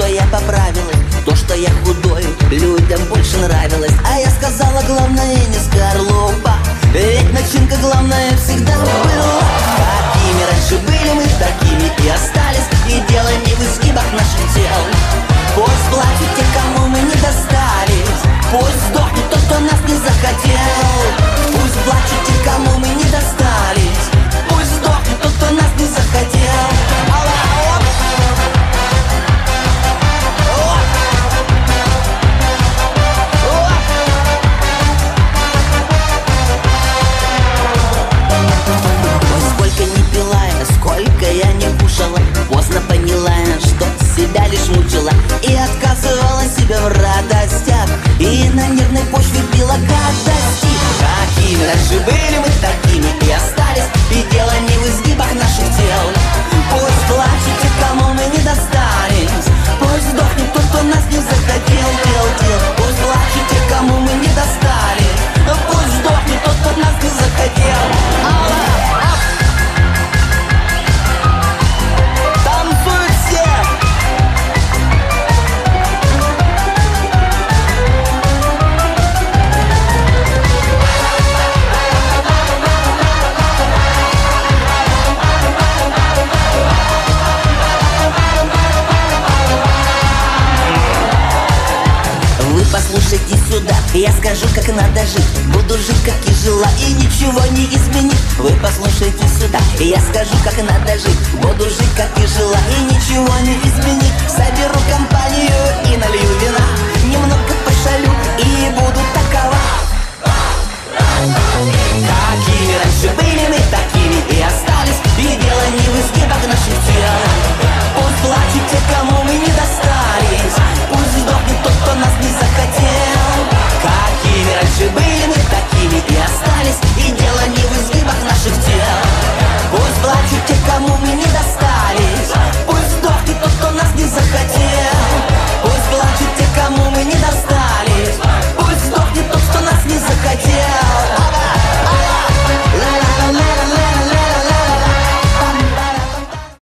я поправилась, то, что я худой, людям больше нравилось. А я сказала, главное не скорлупа, ведь начинка главная всегда была. Какими раньше были мы, такими и остались, и дело не в изгибах наших тел. Пусть плачут те, кому мы не достались, пусть сдохнет тот, кто нас не захотел. Пусть плачут те, кому мы не достались, пусть сдохнет тот, кто нас не захотел. Сколько я не кушала, поздно поняла, что себя лишь мучила и отказывала себе в радостях, и на нервной почве била гадости. Какими раньше были мы, такими и остались, и дело не в изгибах наших тел. Пусть плачут те, кому мы не достались, пусть сдохнет тот, кто нас не захотел. Пусть плачут те, кому мы не достались, пусть сдохнет тот, кто нас не захотел. Послушайте сюда, я скажу, как надо жить. Буду жить, как и жила, и ничего не изменить. Вы послушайте сюда, я скажу, как надо жить. Буду жить, как и жила, и ничего не изменить. Соберу